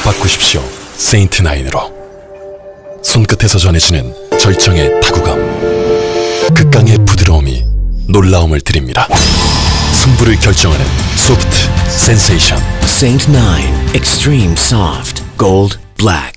바꾸십시오. 세인트9으로. 손끝에서 전해지는 절정의 타구감, 극강의 부드러움이 놀라움을 드립니다. 승부를 결정하는 소프트 센세이션. Saint 9 Extreme Soft Gold Black.